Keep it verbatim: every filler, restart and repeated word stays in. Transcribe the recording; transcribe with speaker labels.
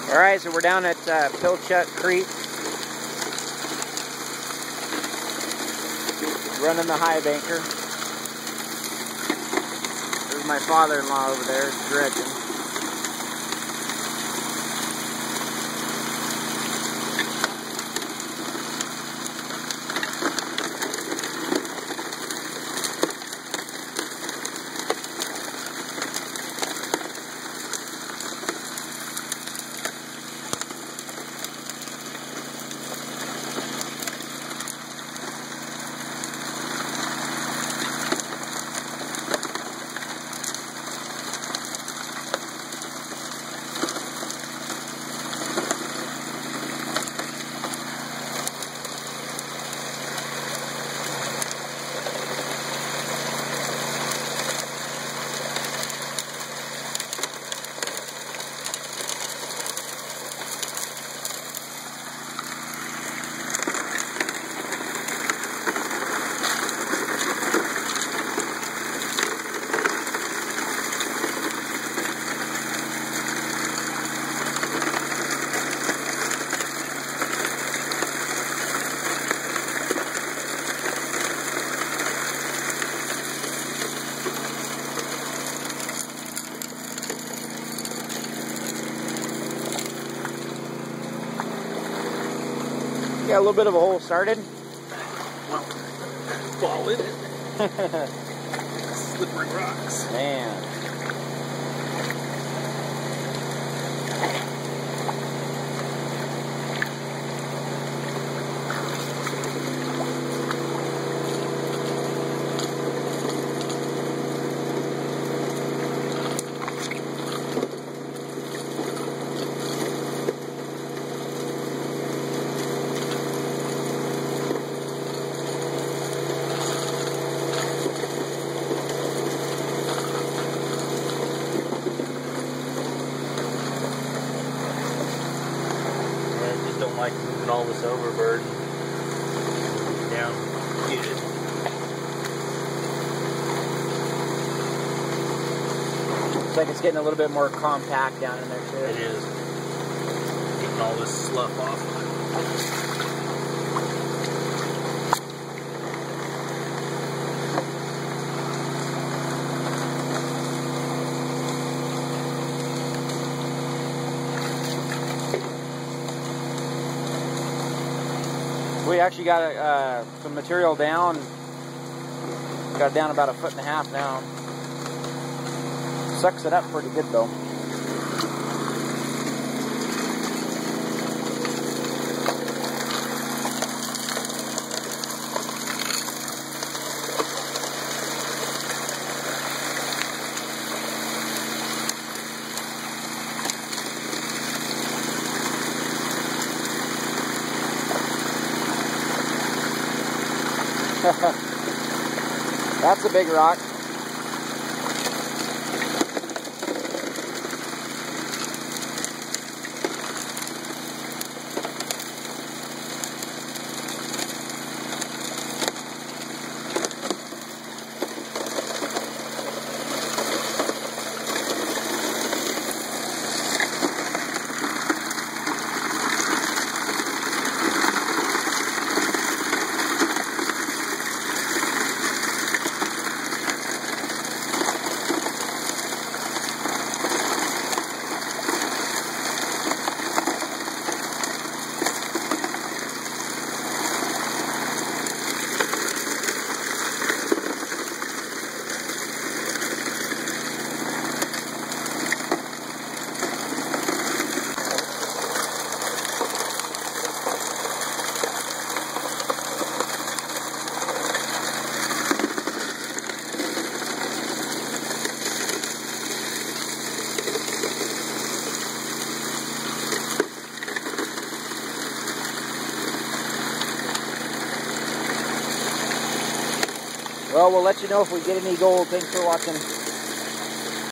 Speaker 1: Alright, so we're down at uh, Pilchuck Creek, running the high banker. There's my father-in-law over there, dredging. Got a little bit of a hole started.
Speaker 2: Fall in it. Slippery rocks.
Speaker 1: Man.
Speaker 2: Don't like moving all this overburden down. Get it.
Speaker 1: Looks like it's getting a little bit more compact down in there too.
Speaker 2: It is. Getting all this slough off.
Speaker 1: We actually got uh, some material down. Got it down about a foot and a half now. Sucks it up pretty good though. That's a big rock. Well, we'll let you know if we get any gold. Thanks for watching.